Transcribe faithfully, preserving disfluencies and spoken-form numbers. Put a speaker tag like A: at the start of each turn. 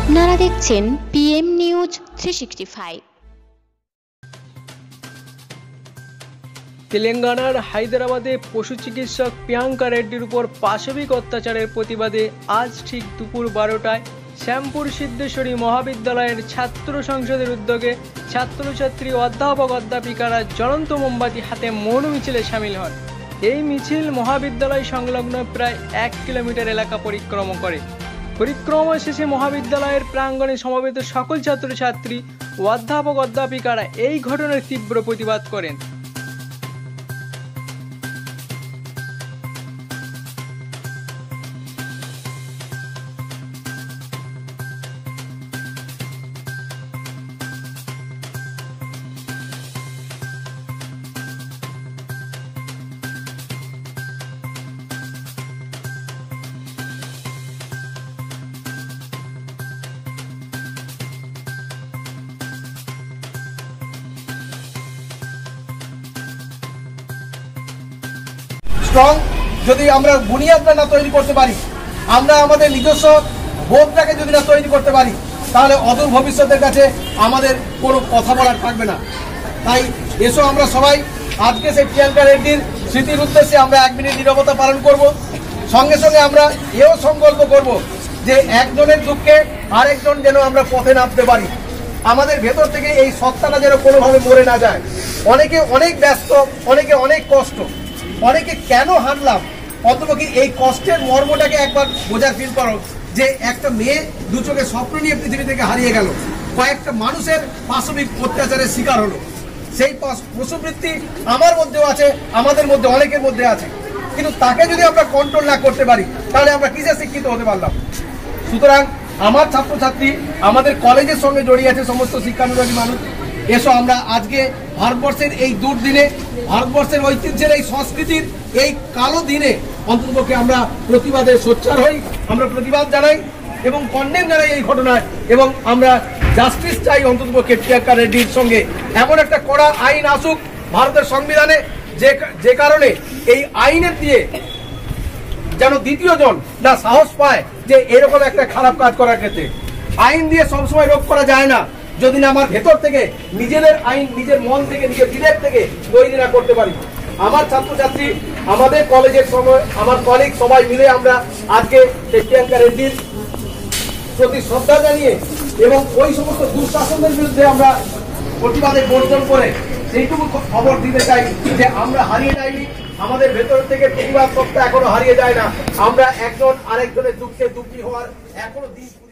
A: আপনারা দেখছেন PM News three sixty five.
B: তেলেঙ্গানার হায়দ্রাবাদে পশু চিকিৎসক প্রিয়াঙ্কা রেড্ডির উপর পাশবিক অত্যাচারের প্রতিবাদে আজ ঠিক দুপুর বারোটায় শ্যামপুর সিদ্ধেশ্বরী মহাবিদ্যালয়ের ছাত্র সংসদের উদ্যোগে ছাত্রছাত্রী অধ্যাপক অধ্যাপিকারা জ্বলন্ত মোমবাতি হাতে মৌন মিছিলে সামিল হন। এই মিছিল মহাবিদ্যালয় সংলগ্ন প্রায় এক কিলোমিটার এলাকা পরিক্রমা করে। পরিক্রমা শেষে মহাবিদ্যালয়ের প্রাঙ্গণে সমবেত সকল ছাত্রছাত্রী ও অধ্যাপক অধ্যাপিকারা এই ঘটনার তীব্র প্রতিবাদ করেন।
C: স্ট্রং যদি আমরা বুনিয়াদটা না তৈরি করতে পারি, আমরা আমাদের নিজস্ব বোধটাকে যদি না তৈরি করতে পারি, তাহলে অদূর ভবিষ্যতের কাছে আমাদের কোনো কথা বলার থাকবে না। তাই এসো আমরা সবাই আজকে সেই প্রিয়াঙ্কা রেড্ডির স্মৃতির উদ্দেশ্যে আমরা এক মিনিট নীরবতা পালন করব। সঙ্গে সঙ্গে আমরা এও সংকল্প করব যে একজনের দুঃখে আরেকজন যেন আমরা পথে নামতে পারি। আমাদের ভেতর থেকে এই সত্তাটা যেন কোনোভাবে মরে না যায়। অনেকে অনেক ব্যস্ত, অনেকে অনেক কষ্ট, অনেকে কেন হারলাম, অন্তপক্ষে এই কষ্টের মর্মটাকে একবার বোঝার ফিল করো যে একটা মেয়ে দু চোখে স্বপ্ন নিয়ে পৃথিবী থেকে হারিয়ে গেল, কয়েকটা মানুষের পাশবিক অত্যাচারের শিকার হলো। সেই পশুবৃত্তি আমার মধ্যেও আছে, আমাদের মধ্যে অনেকের মধ্যে আছে, কিন্তু তাকে যদি আমরা কন্ট্রোল না করতে পারি তাহলে আমরা কিসে শিক্ষিত হতে পারলাম? সুতরাং আমার ছাত্রছাত্রী, আমাদের কলেজের সঙ্গে জড়িয়ে আছে সমস্ত শিক্ষানুরাগী মানুষ, এসো আমরা আজকে ভারতবর্ষের এই দুর্দিনে, ভারতবর্ষের ঐতিহ্যের এই সংস্কৃতির এই কালো দিনে অন্ততপক্ষে আমরা প্রতিবাদে সোচ্চার হই, আমরা প্রতিবাদ জানাই এবং কন্ডেম জানাই এই ঘটনায়, এবং আমরা জাস্টিস চাই অন্ততপক্ষে প্রিয়াঙ্কা রেড্ডির সঙ্গে। এমন একটা কড়া আইন আসুক ভারতের সংবিধানে যে যে কারণে এই আইনের দিয়ে যেন দ্বিতীয় জন না সাহস পায় যে এরকম একটা খারাপ কাজ করার ক্ষেত্রে। আইন দিয়ে সবসময় রোধ করা যায় না যদি না আমার ভেতর থেকে নিজেদের আইন নিজের মন থেকে নিজের বিবেক থেকে তৈরি না করতে পারি। আমার ছাত্রছাত্রী, আমাদের কলেজের সময় আমার কলিগ সবাই মিলে আমরা আজকে প্রিয়াঙ্কা রেড্ডির প্রতি শ্রদ্ধা জানিয়ে এবং ওই সমস্ত দুঃশাসনের বিরুদ্ধে আমরা প্রতিবাদে বর্জন করে সেইটুকু খবর দিতে চাই যে আমরা হারিয়ে যাইনি, আমাদের ভেতর থেকে প্রতিবাদ সত্তা এখনো হারিয়ে যায় না। আমরা একজন আরেকজনের দুঃখে দুঃখী হওয়ার এখনো দিন